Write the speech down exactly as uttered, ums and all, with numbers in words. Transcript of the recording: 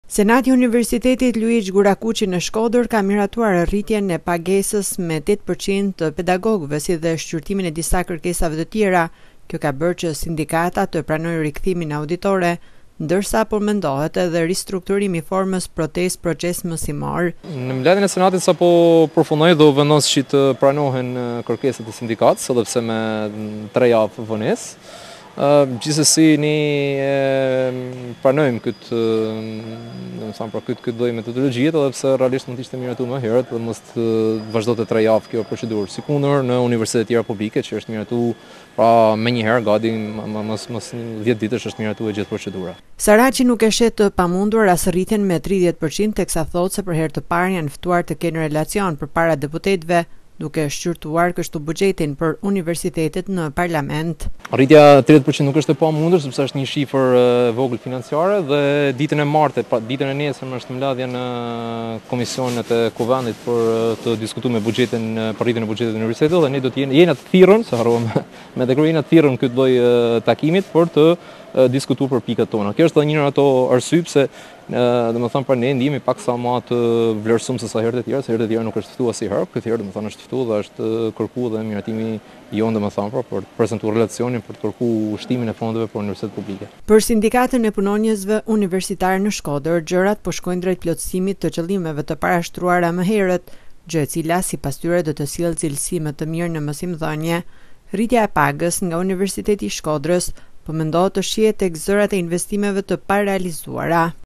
Senati I Universitetit Luigj Gurakuqi në Shkoder ka miratuar rritjen e pagesës me tetë përqind të pedagogëve si dhe shqyrtimin e disa kerkesave të tjera. Kjo ka bërë që sindikata të pranojë rikthimin auditore, ndersa po mendohet edhe ristrukturimi i formës proteste-proces mesimor. Në mbledhjen e Senatit sapo përfundoi dhe u vendos që të pranohen kërkesat e sindikatës, edhe pse me tre javë vonesë. Uh, Gjithsesi ne pranojmë këtë, domethënë për këtë këtë lloj metodologjie, edhe pse realisht mund të ishte miratuar më herët dhe mos të vazhdonte tre javë kjo procedurë. Sikundër në universitetet tjera publike që është miratuar pra menjëherë gati mos mos dhjetë ditësh është miratuar gjithë procedura. Saraçi nuk e shet të pamundur as rritjen me tridhjetë përqind teksa thotë se për herë të parë janë ftuar të kenë relacion përpara deputetëve, duke shqyrtuar kështu buxhetin për universitetet në parlament. Rritja tridhjetë përqind nuk është e pamundur sepse është një shifër e vogël financiare dhe ditën e martë, pra ditën e nesërme është mbledhja në komisionet e kuvendit për të diskutuar me buxhetin për rritjen e buxhetit të universitetit dhe ne do të jemi jena të thirrur, se harrova me dekor jena të thirrur këtë lloj takimit për të diskutuar për pikat tona. Kjo është edhe një nga ato arsye pse domethënë për ne ndihemi pak sa më të vlerësuar se sa herët e tjera, se herët e tjera nuk është ftuar asnjëherë, këtë herë domethënë është ftuar dhe është kërkuar dhe miratimi jon domethënë pra, për të prezantuar relacionin, për të kërkuar shtimin e fondeve për universitetet publike. Për sindikatën e punonjësve universitar në Shkoder, gjërat po shkojnë drejt plotësimit të qëllimeve të parashtruara më herët, gjë e cila sipas tyre do të sjellë cilësi më të mirë në mësimdhënie. Rritja e pagës nga Universiteti i Shkodrës po mendohet të shihet tek zërat e investimeve të parealizuara.